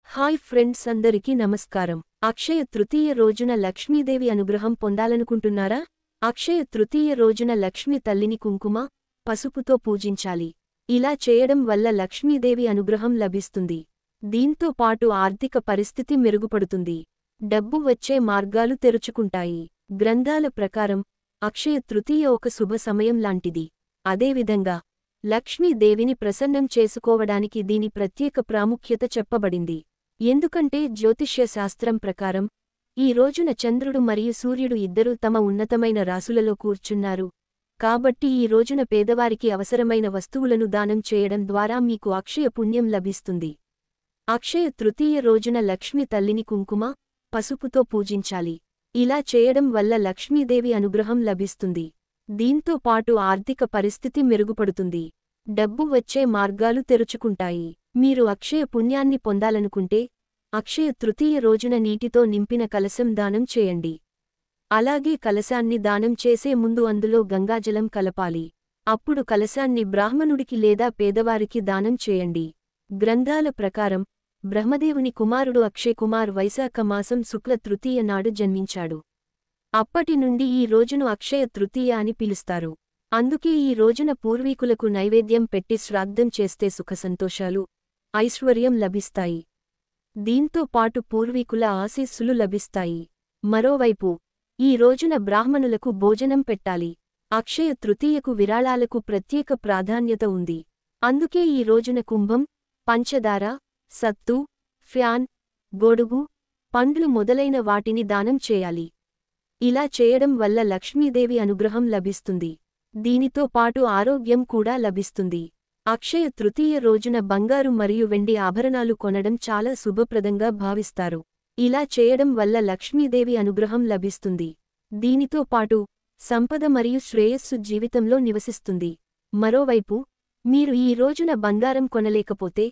Hi friends, అందరికీ నమస్కారం. అక్షయ తృతీయ రోజున లక్ష్మీదేవి అనుగ్రహం పొందాలనుకుంటున్నారా? అక్షయ తృతీయ రోజున లక్ష్మీ తల్లిని కుంకుమ, పసుపుతో పూజించాలి. ఇలా చేయడం వల్ల లక్ష్మీదేవి అనుగ్రహం లభిస్తుంది. దీంతో పాటు ఆర్థిక పరిస్థితి మెరుగుపడుతుంది. డబ్బు వచ్చే మార్గాలు తెరుచుకుంటాయి. గ్రంథాల ప్రకారం అక్షయ తృతీయ ఒక శుభ సమయం లాంటిది. అదేవిధంగా లక్ష్మీదేవిని ప్రసన్నం చేసుకోవడానికి దీని ప్రత్యేక ప్రాముఖ్యత చెప్పబడింది. ఎందుకంటే జ్యోతిష్య శాస్త్రం ప్రకారం ఈ రోజున చంద్రుడు మరియు సూర్యుడు ఇద్దరూ తమ ఉన్నతమైన రాసులలో కూర్చున్నారు. కాబట్టి ఈ రోజున పేదవారికి అవసరమైన వస్తువులను దానం చేయడం ద్వారా మీకు అక్షయ పుణ్యం లభిస్తుంది. అక్షయ తృతీయ రోజున లక్ష్మీ తల్లిని కుంకుమ, పసుపుతో పూజించాలి. ఇలా చేయడం వల్ల లక్ష్మీదేవి అనుగ్రహం లభిస్తుంది. దీంతో పాటు ఆర్థిక పరిస్థితి మెరుగుపడుతుంది. డబ్బు వచ్చే మార్గాలు తెరుచుకుంటాయి. మీరు అక్షయ పుణ్యాన్ని పొందాలనుకుంటే అక్షయ తృతీయ రోజున నీటితో నింపిన కలశం దానం చేయండి. అలాగే కలశాన్ని దానం చేసే ముందు అందులో గంగాజలం కలపాలి. అప్పుడు కలశాన్ని బ్రాహ్మణుడికి లేదా పేదవారికి దానం చేయండి. గ్రంథాల ప్రకారం బ్రహ్మదేవుని కుమారుడు అక్షయ్ కుమార్ వైశాఖ మాసం శుక్ల తృతీయ నాడు జన్మించాడు. అప్పటి నుండి ఈ రోజును అక్షయ తృతీయ అని పిలుస్తారు. అందుకే ఈ రోజున పూర్వీకులకు నైవేద్యం పెట్టి శ్రాద్ధం చేస్తే సుఖసంతోషాలు, ఐశ్వర్యం లభిస్తాయి. దీంతో పాటు పూర్వీకుల ఆశీస్సులు లభిస్తాయి. మరోవైపు ఈ రోజున బ్రాహ్మణులకు భోజనం పెట్టాలి. అక్షయ తృతీయకు విరాళాలకు ప్రత్యేక ప్రాధాన్యత ఉంది. అందుకే ఈ రోజున కుంభం, పంచదార, సత్తు, ఫ్యాన్, గొడుగు, పండ్లు మొదలైన వాటిని దానం చేయాలి. ఇలా చేయడం వల్ల లక్ష్మీదేవి అనుగ్రహం లభిస్తుంది. దీనితో పాటు ఆరోగ్యం కూడా లభిస్తుంది. అక్షయ తృతీయ రోజున బంగారు మరియు వెండి ఆభరణాలు కొనడం చాలా శుభప్రదంగా భావిస్తారు. ఇలా చేయడం వల్ల లక్ష్మీదేవి అనుగ్రహం లభిస్తుంది. దీనితో పాటు సంపద మరియు శ్రేయస్సు జీవితంలో నివసిస్తుంది. మరోవైపు మీరు ఈ రోజున బంగారం కొనలేకపోతే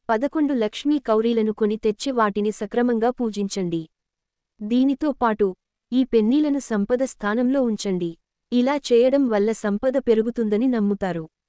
11 లక్ష్మీ కౌరీలను కొని తెచ్చి వాటిని సక్రమంగా పూజించండి. దీనితో పాటు ఈ పెన్నీలను సంపద స్థానంలో ఉంచండి. ఇలా చేయడం వల్ల సంపద పెరుగుతుందని నమ్ముతారు.